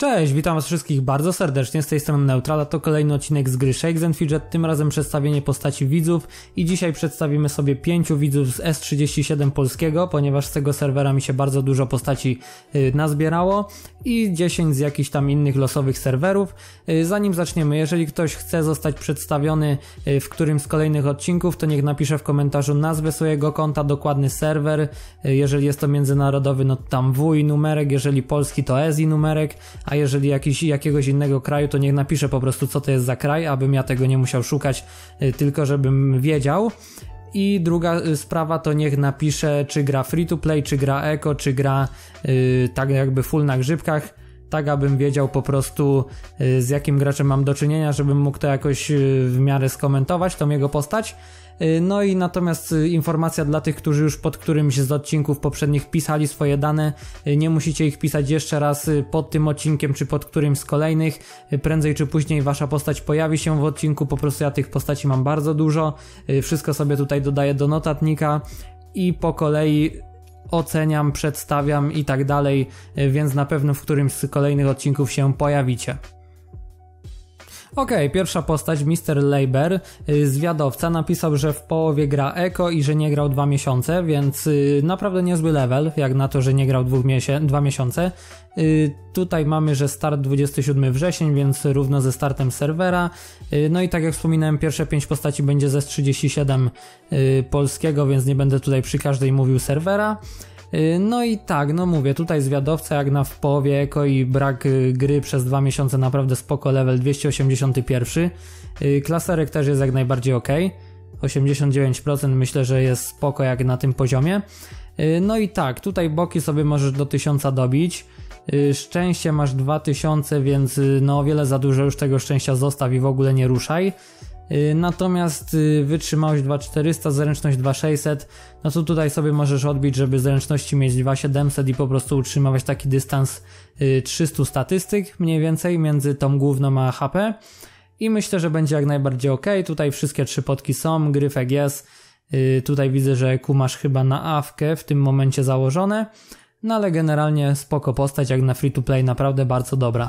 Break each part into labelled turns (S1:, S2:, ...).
S1: Cześć, witam was wszystkich bardzo serdecznie, z tej strony Neutral, a to kolejny odcinek z gry Shakes & Fidget, tym razem przedstawienie postaci widzów i dzisiaj przedstawimy sobie 5 widzów z S37 polskiego, ponieważ z tego serwera mi się bardzo dużo postaci nazbierało i 10 z jakichś tam innych losowych serwerów. Zanim zaczniemy, jeżeli ktoś chce zostać przedstawiony w którymś z kolejnych odcinków, to niech napisze w komentarzu nazwę swojego konta, dokładny serwer, jeżeli jest to międzynarodowy, no to tam W i numerek, jeżeli polski to S i numerek, a jeżeli jakiegoś innego kraju, to niech napisze po prostu, co to jest za kraj, abym ja tego nie musiał szukać, tylko żebym wiedział. I druga sprawa to niech napisze, czy gra free to play, czy gra eco, czy gra tak jakby full na grzybkach, tak abym wiedział po prostu z jakim graczem mam do czynienia, żebym mógł to jakoś w miarę skomentować, tą jego postać. No i natomiast informacja dla tych, którzy już pod którymś z odcinków poprzednich pisali swoje dane, nie musicie ich pisać jeszcze raz pod tym odcinkiem czy pod którymś z kolejnych, prędzej czy później wasza postać pojawi się w odcinku, po prostu ja tych postaci mam bardzo dużo, wszystko sobie tutaj dodaję do notatnika i po kolei oceniam, przedstawiam i tak dalej, więc na pewno w którymś z kolejnych odcinków się pojawicie. Okej, pierwsza postać, Mr. Labor, zwiadowca, napisał, że w połowie gra Eco i że nie grał 2 miesiące, więc naprawdę niezły level, jak na to, że nie grał 2 miesiące. Tutaj mamy, że start 27 wrzesień, więc równo ze startem serwera. No i tak jak wspominałem, pierwsze 5 postaci będzie ze 37 polskiego, więc nie będę tutaj przy każdej mówił serwera. No i tak, no mówię, tutaj zwiadowca jak na w połowie eko i brak gry przez 2 miesiące, naprawdę spoko, level 281. Klaserek też jest jak najbardziej ok, 89% myślę, że jest spoko jak na tym poziomie. No i tak, tutaj boki sobie możesz do 1000 dobić. Szczęście masz 2000, więc no o wiele za dużo, już tego szczęścia zostaw i w ogóle nie ruszaj. Natomiast wytrzymałość 2400, zręczność 2600, no to tutaj sobie możesz odbić, żeby zręczności mieć 2700 i po prostu utrzymywać taki dystans 300 statystyk mniej więcej między tą główną a HP i myślę, że będzie jak najbardziej ok. Tutaj wszystkie 3 podki są, gryfek jest, tutaj widzę, że EQ masz chyba na awkę w tym momencie założone, no ale generalnie spoko postać, jak na free to play, naprawdę bardzo dobra.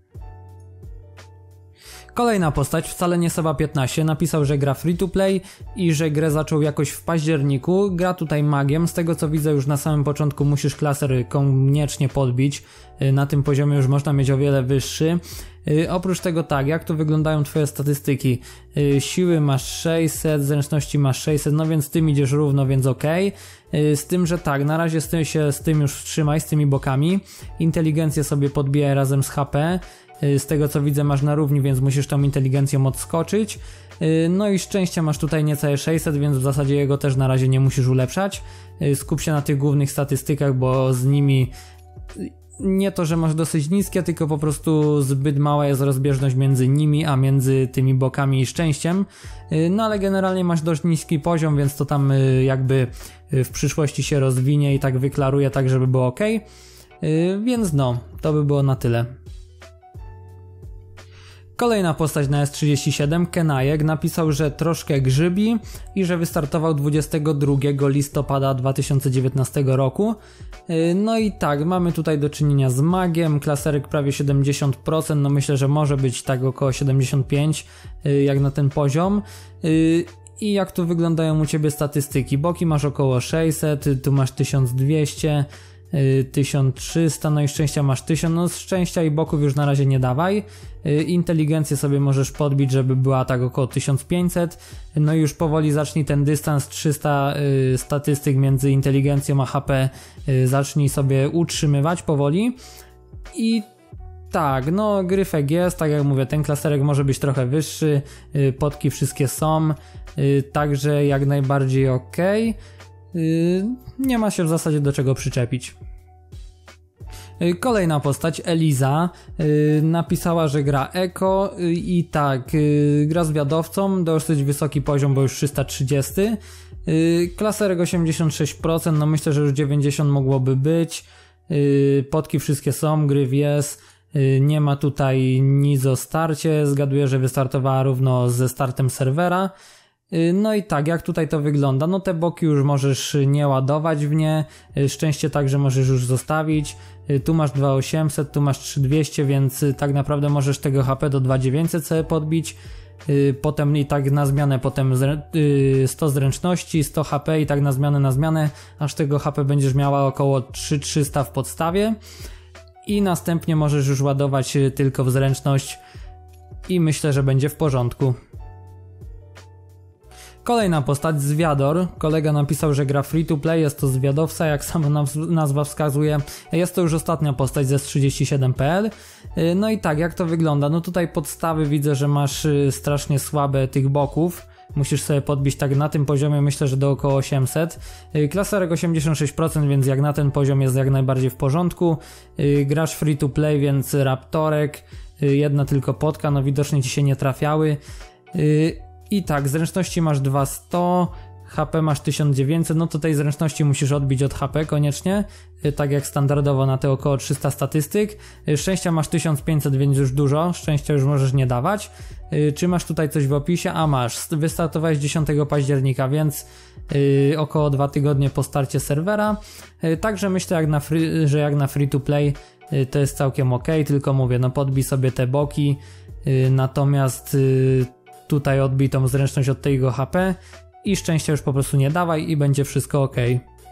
S1: Kolejna postać, wcale nie Seba 15, napisał, że gra free to play i że grę zaczął jakoś w październiku. Gra tutaj magiem, z tego co widzę już na samym początku musisz klaser koniecznie podbić, na tym poziomie już można mieć o wiele wyższy. Oprócz tego tak, jak tu wyglądają twoje statystyki? Siły masz 600, zręczności masz 600, no więc tym idziesz równo, więc okej. Z tym, że tak, na razie z tym już trzymaj, z tymi bokami. Inteligencję sobie podbijaj razem z HP. Z tego co widzę masz na równi, więc musisz tą inteligencją odskoczyć. No i szczęścia masz tutaj niecałe 600, więc w zasadzie jego też na razie nie musisz ulepszać. Skup się na tych głównych statystykach, bo z nimi nie to, że masz dosyć niskie, tylko po prostu zbyt mała jest rozbieżność między nimi, a między tymi bokami i szczęściem. No ale generalnie masz dość niski poziom, więc to tam jakby w przyszłości się rozwinie i tak wyklaruje tak, żeby było ok. Więc no, to by było na tyle. Kolejna postać na S37, Kenajek, napisał, że troszkę grzybi i że wystartował 22 listopada 2019 roku. No i tak, mamy tutaj do czynienia z magiem, klaserek prawie 70%, no myślę, że może być tak około 75 jak na ten poziom. I jak tu wyglądają u ciebie statystyki? Boki masz około 600, tu masz 1200, 1300, no i szczęścia masz 1000, no z szczęścia i boków już na razie nie dawaj. Inteligencję sobie możesz podbić, żeby była tak około 1500, no i już powoli zacznij ten dystans 300 statystyk między inteligencją a HP, zacznij sobie utrzymywać powoli. I tak, no gryfek jest, tak jak mówię, ten klaserek może być trochę wyższy, podki wszystkie są, także jak najbardziej ok. Nie ma się w zasadzie do czego przyczepić. Kolejna postać, Eliza, napisała, że gra Eco i tak, gra zwiadowcą, dosyć wysoki poziom, bo już 330. Klaserek 86%, no myślę, że już 90 mogłoby być. Podki wszystkie są, gryf jest. Nie ma tutaj nic o starcie, zgaduję, że wystartowała równo ze startem serwera. No i tak, jak tutaj to wygląda? No te boki już możesz nie ładować w nie, szczęście także możesz już zostawić, tu masz 2800, tu masz 3200, więc tak naprawdę możesz tego HP do 2900 sobie podbić, potem i tak na zmianę, potem 100 zręczności, 100 HP i tak na zmianę, aż tego HP będziesz miała około 3300 w podstawie i następnie możesz już ładować tylko w zręczność i myślę, że będzie w porządku. Kolejna postać, Zwiador. Kolega napisał, że gra free to play, jest to zwiadowca, jak sama nazwa wskazuje. Jest to już ostatnia postać ze S37.pl. No i tak, jak to wygląda? No tutaj podstawy widzę, że masz strasznie słabe tych boków. Musisz sobie podbić tak na tym poziomie, myślę, że do około 800. Klaserek 86%, więc jak na ten poziom jest jak najbardziej w porządku. Grasz free to play, więc Raptorek, jedna tylko potka, no widocznie ci się nie trafiały. I tak, zręczności masz 200, HP masz 1900, no to tej zręczności musisz odbić od HP koniecznie, tak jak standardowo na te około 300 statystyk. Szczęścia masz 1500, więc już dużo, szczęścia już możesz nie dawać. Czy masz tutaj coś w opisie? A masz, wystartowałeś 10 października, więc około 2 tygodnie po starcie serwera. Także myślę, że jak na free to play to jest całkiem ok, tylko mówię, no podbij sobie te boki, natomiast tutaj odbij tą zręczność od tego HP i szczęścia już po prostu nie dawaj i będzie wszystko ok.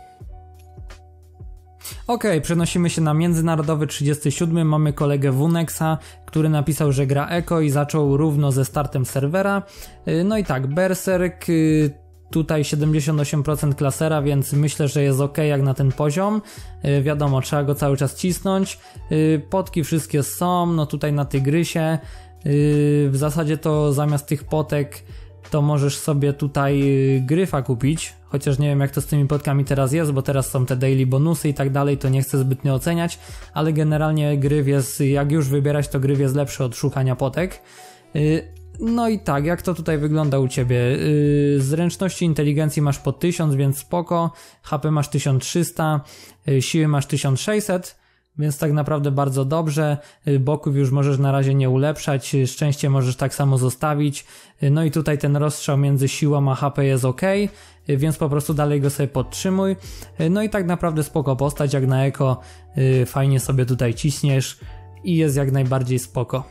S1: Ok, przenosimy się na międzynarodowy 37, mamy kolegę Wunexa, który napisał, że gra Eko i zaczął równo ze startem serwera. No i tak, Berserk, tutaj 78% klasera, więc myślę, że jest ok jak na ten poziom. Wiadomo, trzeba go cały czas cisnąć. Potki wszystkie są, no tutaj na Tygrysie. W zasadzie to zamiast tych potek to możesz sobie tutaj gryfa kupić, chociaż nie wiem jak to z tymi potkami teraz jest, bo teraz są te daily bonusy i tak dalej, to nie chcę zbytnio oceniać, ale generalnie gryf jest, jak już wybierać, to gryf jest lepszy od szukania potek. No i tak, jak to tutaj wygląda u Ciebie? Zręczności inteligencji masz po 1000, więc spoko, HP masz 1300, siły masz 1600, więc tak naprawdę bardzo dobrze, boków już możesz na razie nie ulepszać, szczęście możesz tak samo zostawić, no i tutaj ten rozstrzał między siłą a HP jest ok, więc po prostu dalej go sobie podtrzymuj, no i tak naprawdę spoko postać, jak na eko, fajnie sobie tutaj ciśniesz i jest jak najbardziej spoko.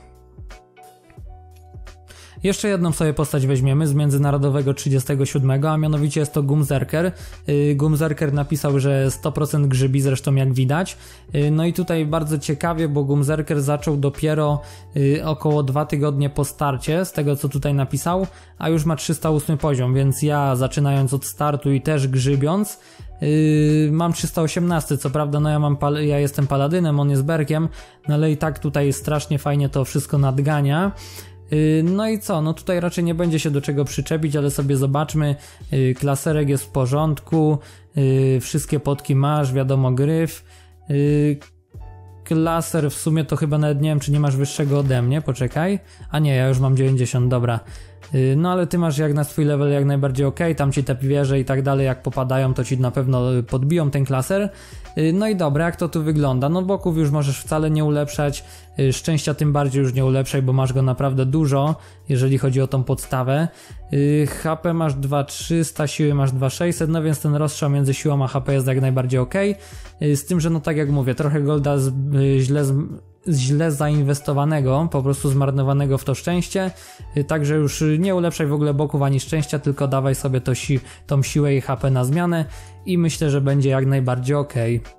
S1: Jeszcze jedną sobie postać weźmiemy z międzynarodowego 37, a mianowicie jest to Gumzerker. Gumzerker napisał, że 100% grzybi, zresztą jak widać. No i tutaj bardzo ciekawie, bo Gumzerker zaczął dopiero około 2 tygodnie po starcie, z tego co tutaj napisał, a już ma 308 poziom, więc ja zaczynając od startu i też grzybiąc, mam 318, co prawda no ja jestem paladynem, on jest berkiem, no ale i tak tutaj strasznie fajnie to wszystko nadgania. No i co, no tutaj raczej nie będzie się do czego przyczepić, ale sobie zobaczmy, klaserek jest w porządku, wszystkie potki masz, wiadomo gryf, klaser w sumie to chyba nawet nie wiem czy nie masz wyższego ode mnie, poczekaj, a nie, ja już mam 90, dobra. No ale ty masz jak na swój level jak najbardziej ok, tam ci te wieże i tak dalej jak popadają to ci na pewno podbiją ten klaser. No i dobra, jak to tu wygląda? No boków już możesz wcale nie ulepszać, szczęścia tym bardziej już nie ulepszaj, bo masz go naprawdę dużo, jeżeli chodzi o tą podstawę. HP masz 2300, siły masz 2600, no więc ten rozstrzał między siłą a HP jest jak najbardziej ok. Z tym, że no tak jak mówię, trochę golda źle zainwestowanego, po prostu zmarnowanego w to szczęście, także już nie ulepszaj w ogóle boków ani szczęścia, tylko dawaj sobie tą siłę i HP na zmianę i myślę, że będzie jak najbardziej ok.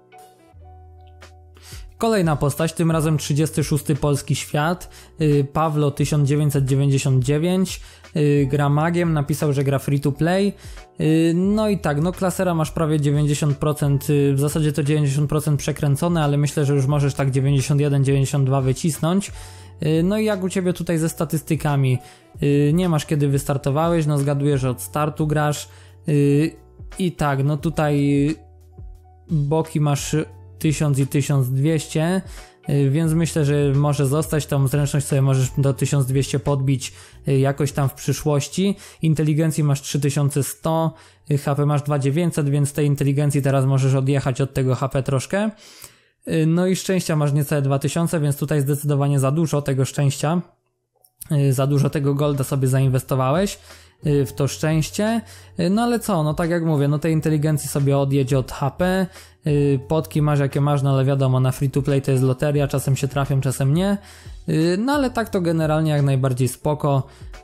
S1: Kolejna postać, tym razem 36 polski świat, Pawlo 1999, gra magiem, napisał, że gra free to play. No i tak, no klasera masz prawie 90%, w zasadzie to 90% przekręcone, ale myślę, że już możesz tak 91-92 wycisnąć. No i jak u Ciebie tutaj ze statystykami? Nie masz kiedy wystartowałeś, no zgaduję, że od startu grasz. I tak, no tutaj boki masz 1000 i 1200, więc myślę, że może zostać, tą zręczność sobie możesz do 1200 podbić jakoś tam w przyszłości. Inteligencji masz 3100, HP masz 2900, więc tej inteligencji teraz możesz odjechać od tego HP troszkę. No i szczęścia masz niecałe 2000, więc tutaj zdecydowanie za dużo tego szczęścia. za dużo tego golda sobie zainwestowałeś w to szczęście, no ale co, no tak jak mówię, no tej inteligencji sobie odjedź od HP, potki masz jakie masz, no ale wiadomo, na free to play to jest loteria, czasem się trafią, czasem nie, no ale tak to generalnie jak najbardziej spoko,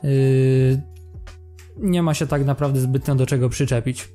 S1: nie ma się tak naprawdę zbytnio do czego przyczepić.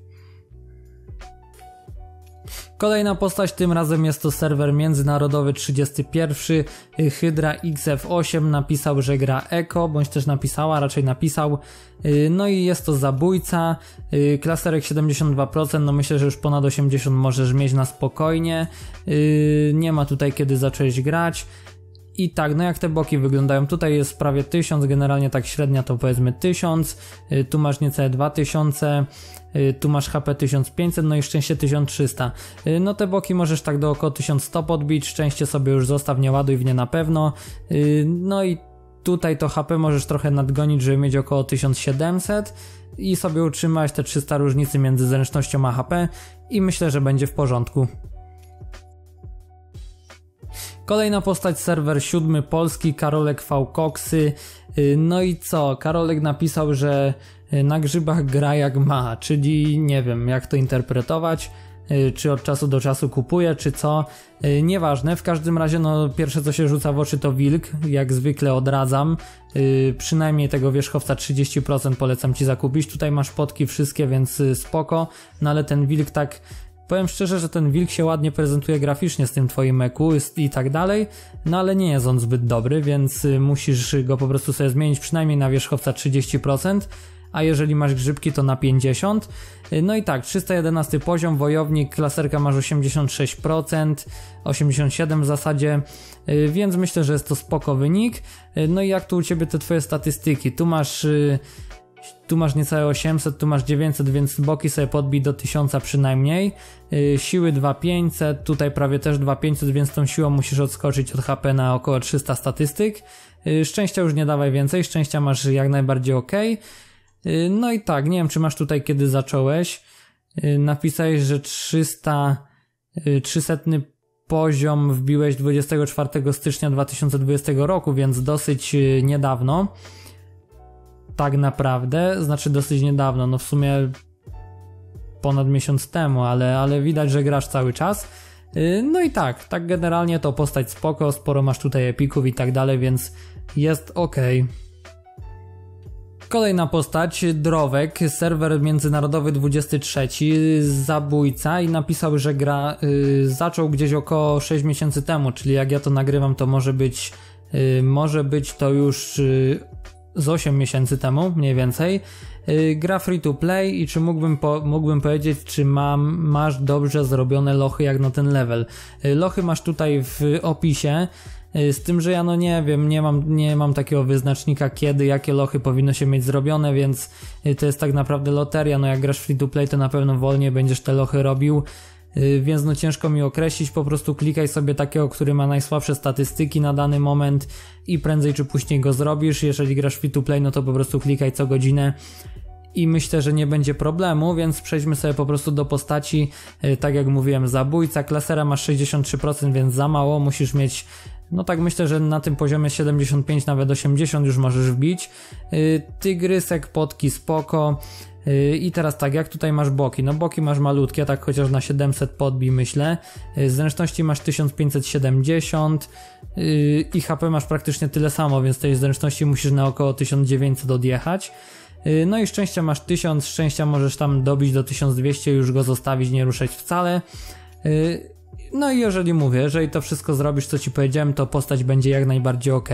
S1: Kolejna postać, tym razem jest to serwer międzynarodowy 31. Hydra XF8 napisał, że gra Eko, bądź też napisała, raczej napisał. No i jest to zabójca, klaserek 72%, no myślę, że już ponad 80 możesz mieć na spokojnie. Nie ma tutaj kiedy zacząć grać. I tak, no jak te boki wyglądają, tutaj jest prawie 1000, generalnie tak średnia to powiedzmy 1000, tu masz niecałe 2000, tu masz HP 1500, no i szczęście 1300. No te boki możesz tak do około 1100 podbić, szczęście sobie już zostaw, nie ładuj w nie na pewno. No i tutaj to HP możesz trochę nadgonić, żeby mieć około 1700 i sobie utrzymać te 300 różnicy między zręcznością a HP i myślę, że będzie w porządku. Kolejna postać, serwer 7 polski, Karolek V Koksy. No i co? Karolek napisał, że na grzybach gra jak ma, czyli nie wiem jak to interpretować, czy od czasu do czasu kupuje, czy co. Nieważne, w każdym razie no pierwsze co się rzuca w oczy to wilk, jak zwykle odradzam. Przynajmniej tego wierzchowca 30% polecam ci zakupić. Tutaj masz potki wszystkie, więc spoko, no ale ten wilk tak... Powiem szczerze, że ten wilk się ładnie prezentuje graficznie z tym twoim EQ i tak dalej, no ale nie jest on zbyt dobry, więc musisz go po prostu sobie zmienić przynajmniej na wierzchowca 30%, a jeżeli masz grzybki to na 50%. No i tak, 311 poziom, wojownik, klaserka masz 86%, 87% w zasadzie, więc myślę, że jest to spoko wynik. No i jak tu u ciebie te twoje statystyki? Tu masz niecałe 800, tu masz 900, więc boki sobie podbij do 1000 przynajmniej. Siły 2500, tutaj prawie też 2500, więc tą siłą musisz odskoczyć od HP na około 300 statystyk. Szczęścia już nie dawaj więcej, szczęścia masz jak najbardziej ok. No i tak, nie wiem czy masz tutaj kiedy zacząłeś. Napisałeś, że 300 poziom wbiłeś 24 stycznia 2020 roku, więc dosyć niedawno. Tak naprawdę, znaczy dosyć niedawno, no w sumie ponad miesiąc temu, ale widać, że grasz cały czas. No i tak generalnie to postać spoko, sporo masz tutaj epików i tak dalej, więc jest ok. Kolejna postać, Drowek, serwer międzynarodowy 23, zabójca i napisał, że gra zaczął gdzieś około 6 miesięcy temu, czyli jak ja to nagrywam to może być to już z 8 miesięcy temu mniej więcej. Gra free to play i czy mógłbym powiedzieć, czy masz dobrze zrobione lochy jak na ten level. Lochy masz tutaj w opisie, z tym, że ja no nie wiem, nie mam takiego wyznacznika kiedy, jakie lochy powinno się mieć zrobione, więc to jest tak naprawdę loteria, no jak grasz free to play to na pewno wolniej będziesz te lochy robił. Więc no ciężko mi określić, po prostu klikaj sobie takiego, który ma najsłabsze statystyki na dany moment i prędzej czy później go zrobisz. Jeżeli grasz free to play, no to po prostu klikaj co godzinę i myślę, że nie będzie problemu, więc przejdźmy sobie po prostu do postaci. Tak jak mówiłem, zabójca, klasera masz 63%, więc za mało, musisz mieć, no tak myślę, że na tym poziomie 75, nawet 80 już możesz wbić. Tygrysek, potki spoko. I teraz tak, jak tutaj masz boki? No boki masz malutkie, tak chociaż na 700 podbij myślę. Zręczności masz 1570 i HP masz praktycznie tyle samo, więc tej zręczności musisz na około 1900 odjechać. No i szczęścia masz 1000, szczęścia możesz tam dobić do 1200, już go zostawić, nie ruszać wcale. No i jeżeli to wszystko zrobisz, co ci powiedziałem, to postać będzie jak najbardziej ok.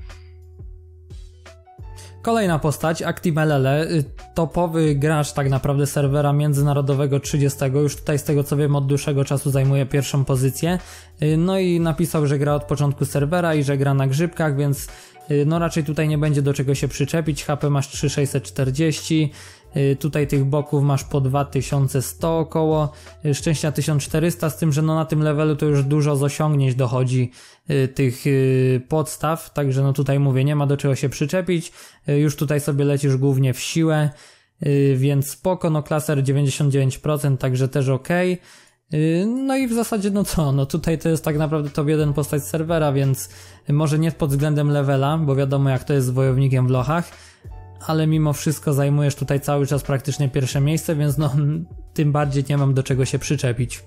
S1: Kolejna postać, ActimeLL, topowy gracz tak naprawdę serwera międzynarodowego 30, już tutaj z tego co wiem od dłuższego czasu zajmuje pierwszą pozycję. No i napisał, że gra od początku serwera i że gra na grzybkach, więc no raczej tutaj nie będzie do czego się przyczepić. HP masz 3640, tutaj tych boków masz po 2100 około, szczęścia 1400, z tym, że no na tym levelu to już dużo z osiągnięć dochodzi tych podstaw, także no tutaj mówię, nie ma do czego się przyczepić, już tutaj sobie lecisz głównie w siłę, więc spoko, no klaser 99%, także też ok. No i w zasadzie no co, no tutaj to jest tak naprawdę top 1 postać serwera, więc może nie pod względem levela, bo wiadomo jak to jest z wojownikiem w lochach, ale mimo wszystko zajmujesz tutaj cały czas praktycznie pierwsze miejsce, więc no tym bardziej nie mam do czego się przyczepić.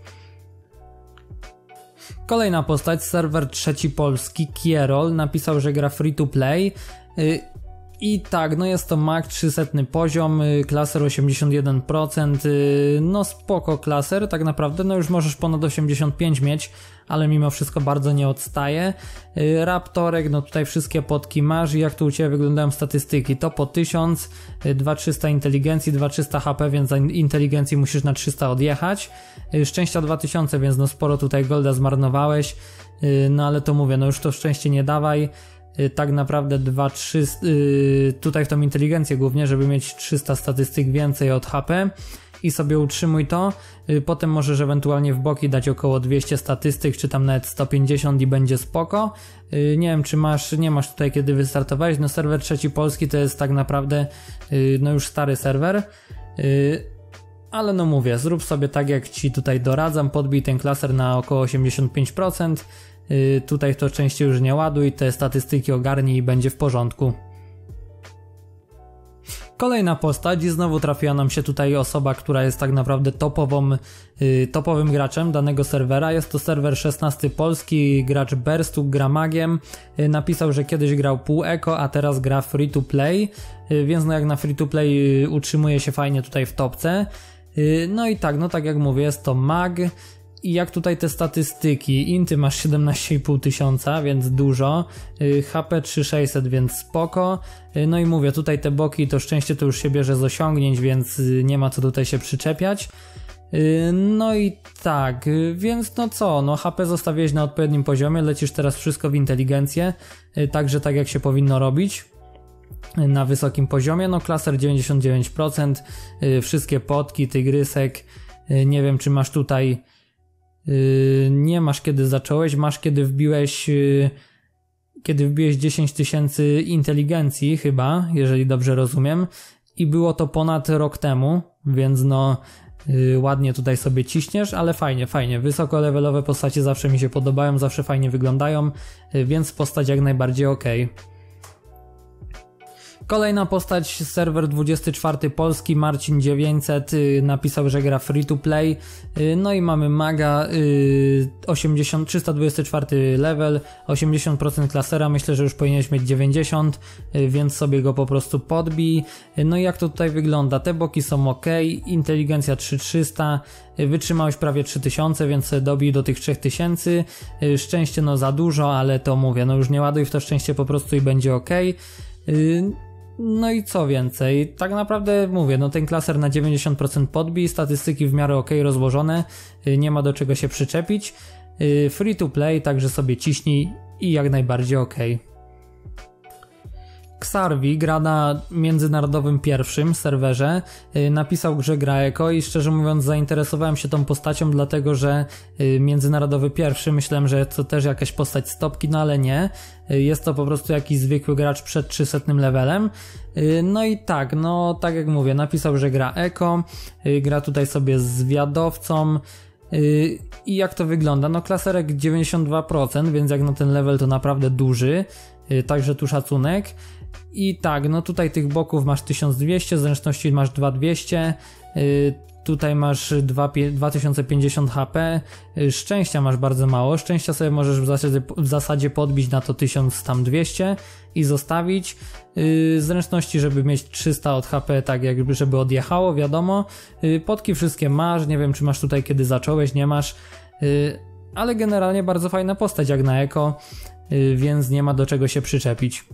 S1: Kolejna postać, serwer trzeci polski, Kierol, napisał, że gra free to play. I tak, no jest to mag 300 poziom, klaser 81%, no spoko klaser tak naprawdę, no już możesz ponad 85 mieć, ale mimo wszystko bardzo nie odstaje. Raptorek, no tutaj wszystkie podki masz i jak tu u Ciebie wyglądają statystyki, to po 1000, 2300 inteligencji, 2300 HP, więc za inteligencji musisz na 300 odjechać. Szczęścia 2000, więc no sporo tutaj golda zmarnowałeś, no ale to mówię, no już to szczęście nie dawaj. Tak naprawdę 2-3 tutaj w tą inteligencję głównie, żeby mieć 300 statystyk więcej od HP i sobie utrzymuj to, potem możesz ewentualnie w boki dać około 200 statystyk, czy tam nawet 150 i będzie spoko. Nie wiem czy nie masz tutaj kiedy wystartowałeś, no serwer trzeci polski to jest tak naprawdę no już stary serwer, ale no mówię, zrób sobie tak jak Ci tutaj doradzam, podbij ten klaser na około 85%, tutaj to częściej już nie ładuj, te statystyki ogarnij i będzie w porządku. Kolejna postać i znowu trafiła nam się tutaj osoba, która jest tak naprawdę topowym graczem danego serwera. Jest to serwer 16 polski, gracz Berstuk, gra magiem. Napisał, że kiedyś grał pół eko, a teraz gra free to play, więc no jak na free to play utrzymuje się fajnie tutaj w topce. No i tak, no tak jak mówię, jest to mag. I jak tutaj te statystyki, inty masz 17,5 tysiąca, więc dużo, HP 3600, więc spoko, no i mówię, tutaj te boki, to szczęście to już się bierze z osiągnięć, więc nie ma co tutaj się przyczepiać. No i tak, więc no co, no HP zostawiłeś na odpowiednim poziomie, lecisz teraz wszystko w inteligencję, także tak jak się powinno robić. Na wysokim poziomie, no klaser 99%, wszystkie potki, tygrysek, nie wiem czy masz tutaj... Nie masz kiedy zacząłeś, masz kiedy wbiłeś 10 tysięcy inteligencji chyba, jeżeli dobrze rozumiem, i było to ponad rok temu, więc no ładnie tutaj sobie ciśniesz, ale fajnie, wysoko levelowe postacie zawsze mi się podobają, zawsze fajnie wyglądają, więc postać jak najbardziej okej. Kolejna postać, serwer 24 polski, Marcin 900, napisał, że gra free to play, no i mamy maga, 324 level, 80% klasera, myślę, że już powinieneś mieć 90, więc sobie go po prostu podbij. No i jak to tutaj wygląda, te boki są ok, inteligencja 3300, wytrzymałeś prawie 3000, więc dobij do tych 3000, szczęście no za dużo, ale to mówię, no już nie ładuj w to szczęście po prostu i będzie ok. No i co więcej, tak naprawdę mówię, no ten klaser na 90% podbij, statystyki w miarę ok rozłożone, nie ma do czego się przyczepić, free to play, także sobie ciśnij i jak najbardziej ok. Xarvi gra na międzynarodowym pierwszym serwerze, napisał, że gra eko i szczerze mówiąc zainteresowałem się tą postacią, dlatego że międzynarodowy pierwszy, myślałem, że to też jakaś postać z topki, no ale nie, jest to po prostu jakiś zwykły gracz przed 300 levelem. No i tak, no tak jak mówię, napisał, że gra eko, gra tutaj sobie z zwiadowcą. I jak to wygląda? No klaserek 92%, więc jak na ten level to naprawdę duży, także tu szacunek. I tak, no tutaj tych boków masz 1200, zręczności masz 2200, tutaj masz 2050 HP, szczęścia masz bardzo mało, szczęścia sobie możesz w zasadzie podbić na to 1200 i zostawić, zręczności żeby mieć 300 od HP, tak jakby żeby odjechało, wiadomo, podki wszystkie masz, nie wiem czy masz tutaj kiedy zacząłeś, nie masz, ale generalnie bardzo fajna postać jak na eko, więc nie ma do czego się przyczepić.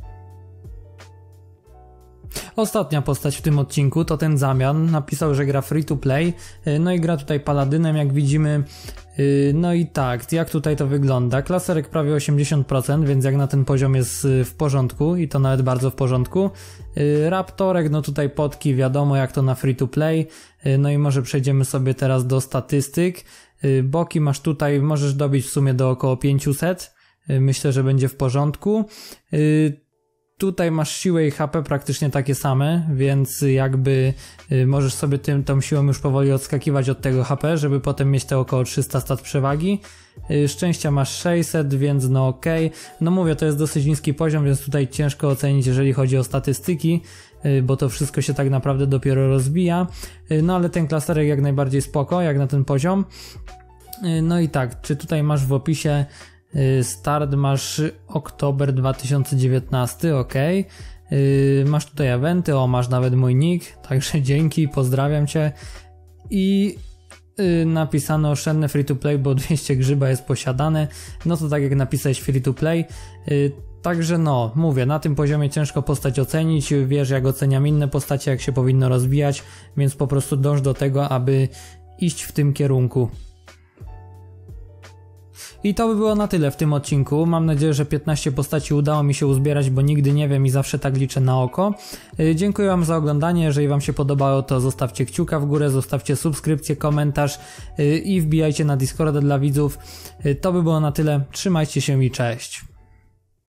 S1: Ostatnia postać w tym odcinku to ten Zamian, napisał, że gra free to play, no i gra tutaj paladynem jak widzimy, no i tak, jak tutaj to wygląda, klaserek prawie 80%, więc jak na ten poziom jest w porządku i to nawet bardzo w porządku, Raptorek, no tutaj podki, wiadomo jak to na free to play, no i może przejdziemy sobie teraz do statystyk, boki masz tutaj, możesz dobić w sumie do około 500, myślę, że będzie w porządku. Tutaj masz siłę i HP praktycznie takie same, więc jakby możesz sobie tą siłą już powoli odskakiwać od tego HP, żeby potem mieć te około 300 stat przewagi. Szczęścia masz 600, więc no okej. No mówię, to jest dosyć niski poziom, więc tutaj ciężko ocenić, jeżeli chodzi o statystyki, bo to wszystko się tak naprawdę dopiero rozwija. No ale ten klaserek jak najbardziej spoko, jak na ten poziom. No i tak, czy tutaj masz w opisie start, masz oktober 2019, ok. Masz tutaj eventy, masz nawet mój nick, także dzięki, pozdrawiam cię. I napisano oszczędne free to play, bo 200 grzyba jest posiadane. No to tak jak napisałeś free to play. Także no, mówię, na tym poziomie ciężko postać ocenić, wiesz jak oceniam inne postacie, jak się powinno rozwijać, więc po prostu dąż do tego, aby iść w tym kierunku. I to by było na tyle w tym odcinku. Mam nadzieję, że 15 postaci udało mi się uzbierać, bo nigdy nie wiem i zawsze tak liczę na oko. Dziękuję wam za oglądanie. Jeżeli wam się podobało, to zostawcie kciuka w górę, zostawcie subskrypcję, komentarz i wbijajcie na Discorda dla widzów. To by było na tyle. Trzymajcie się i cześć.